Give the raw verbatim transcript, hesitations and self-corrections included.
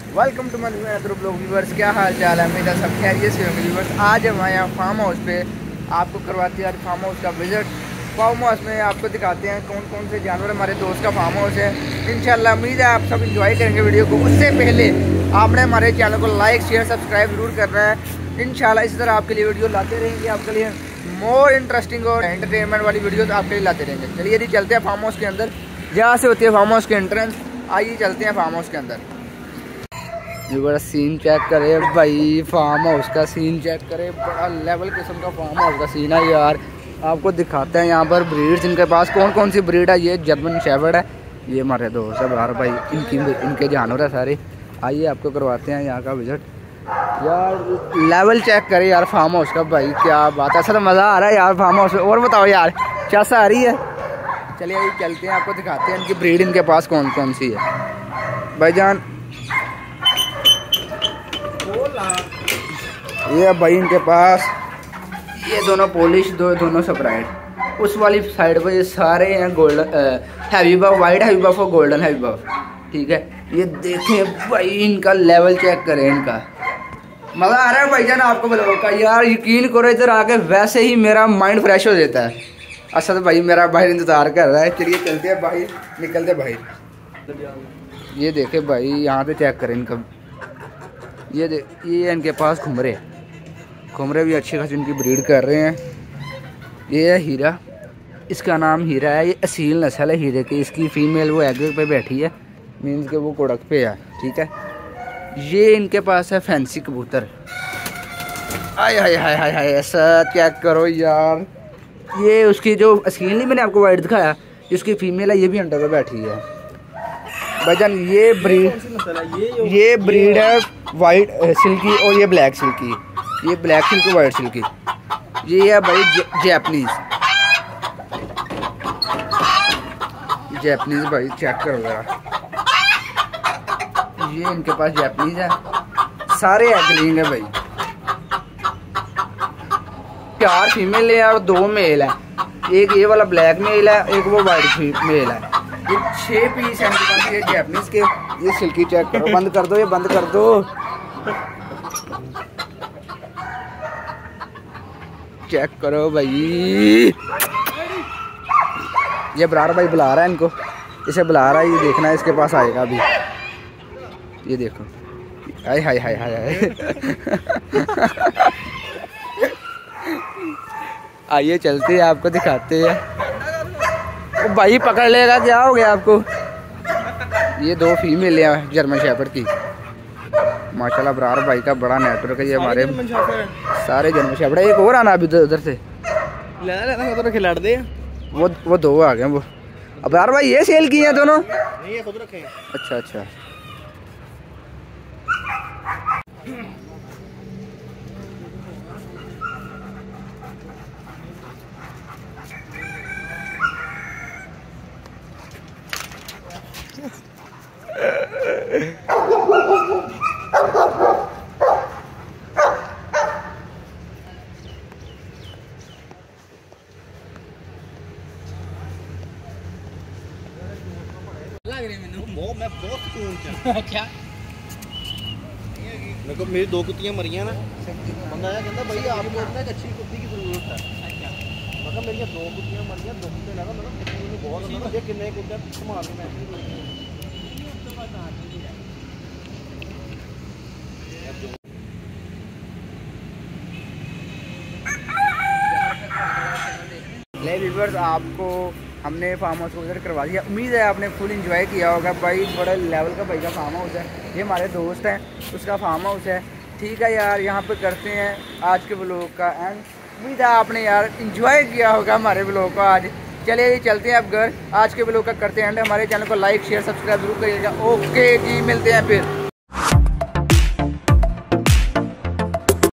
Welcome to my blog viewers. क्या हाल चाल है? उम्मीद है सब खैरियत से होंगे व्यूवर्स। आज हम आए हैं फार्म हाउस पे, आपको करवाते हैं आज फार्म हाउस का विजिट। फार्म हाउस में आपको दिखाते हैं कौन कौन से जानवर हमारे दोस्त का फार्म हाउस है। इंशाल्लाह उम्मीद है आप सब इंजॉय करेंगे वीडियो को। उससे पहले आपने हमारे चैनल को लाइक शेयर सब्सक्राइब जरूर करना है। इंशाल्लाह इसी तरह आपके लिए वीडियो लाते रहेंगे, आपके लिए मोर इंटरेस्टिंग और एंटरटेनमेंट वाली वीडियो आपके लिए लाते रहेंगे। चलिए यदि चलते हैं फार्म हाउस के अंदर, जहाँ से होती है फार्म हाउस के एंट्रेंस। आइए चलते हैं फार्म हाउस के अंदर। ये बड़ा सीन चेक करे भाई, फार्म हाउस का सीन चेक करे। बड़ा लेवल किस्म का फार्म हाउस का सीन है यार। आपको दिखाते हैं यहाँ पर ब्रीड्स, इनके पास कौन कौन सी ब्रीड है। ये जर्मन शेफर्ड है, ये हमारे दोस्त है बाहर भाई, इनकी इनके जानवर है सारे। आइए आपको करवाते हैं यहाँ का विजिट। यार लेवल चेक करे यार फार्म हाउस का भाई, क्या बात है। सर मज़ा आ रहा है यार फार्म हाउस में। और बताओ यार कैसा आ रही है? चलिए आइए चलते हैं, आपको दिखाते हैं इनकी ब्रीड इनके पास कौन कौन सी है भाईजान। ये भाई इनके पास ये दोनों पॉलिश, दो दोनों सेपरेट। उस वाली साइड पर ये सारे हैं golden heavy buff, white heavy buff और गोल्डन हैवी बफ। ठीक है, ये देखें भाई इनका लेवल चेक करें इनका। मज़ा आ रहा है भाईजान आपको ब्लॉग का यार। यकीन करो इधर आके वैसे ही मेरा माइंड फ्रेश हो जाता है। अच्छा तो भाई मेरा भाई इंतज़ार कर रहा है। चलिए चलते हैं भाई, निकलते भाई। ये देखे भाई यहाँ पे चेक करें इनका। ये दे ये इनके पास घुमरे घुमरे भी अच्छे खासी इनकी ब्रीड कर रहे हैं। ये है हीरा, इसका नाम हीरा है। ये असील नस्ल है हीरे की। इसकी फीमेल वो एग पे बैठी है, मीन्स के वो कोड़क पे है। ठीक है, ये इनके पास है फैंसी कबूतर। आय हाय हाय हाय हाय, ऐसा चेक करो यार। ये उसकी जो असील नहीं मैंने आपको वाइट दिखाया, उसकी फीमेल है, ये भी अंडे पे बैठी है भाईजान। ये ब्रीड ये ब्रीड है वाइट सिल्की और ये ब्लैक सिल्की। ये ब्लैक सिल्की वाइट सिल्की। ये है भाई जैपनीज जैपनीज भाई चेक करो जरा। ये इनके पास जैपनीज है, सारे एग है भाई। चार फीमेल है और दो मेल है। एक ये वाला ब्लैक मेल है, एक वो वाइट मेल है। ये छह पीस है इनके पास ये जैपनीज के। ये सिल्की चेक करो। बंद कर दो, ये बंद कर दो। चेक करो भाई। ये बरार भाई बुला रहा है इनको, इसे बुला रहा है। ये देखना है इसके पास आएगा अभी। ये देखो, हाय हाय हाय हाय हाय। आइए चलते हैं, आपको दिखाते हैं। ओ भाई पकड़ लेगा, क्या हो गया आपको? ये दो फीमेल है जर्मन शेफर्ड की। माशाल्लाह बरार भाई का बड़ा नेटवर्क है। ये हमारे सारे जर्मन शेफर्ड। एक और आना अभी उधर से लेना खिला दे। वो वो दो आ गए वो। अब बरार भाई ये सेल किए हैं दोनों? नहीं ये खुद रखे। अच्छा अच्छा। मैं बहुत सुकून क्या मेरे को मेरी दो कुत्तियां मरियां ना, बंदा आया कहता भाई आपको इतना अच्छी कुत्ती की जरूरत है। मतलब मेरी दो कुत्तियां मरियां, दो कुत्ते लगा मतलब बहुत अंदर देख कितने कुत्ते संभाल में ले व्यूअर्स, आपको हमने फार्म हाउस को विजिट करवा दिया। उम्मीद है आपने फुल एंजॉय किया होगा भाई। बड़े लेवल का भाई का फार्म हाउस है। ये हमारे दोस्त हैं, उसका फार्म हाउस है। ठीक है यार, यहाँ पे करते हैं आज के ब्लॉग का एंड। उम्मीद है आपने यार एंजॉय किया होगा हमारे ब्लॉग को आज। चलिए चलते हैं अब घर। आज के ब्लॉग का करते हैं एंड। हमारे चैनल को लाइक शेयर सब्सक्राइब जरूर करिएगा। ओके जी, मिलते हैं फिर।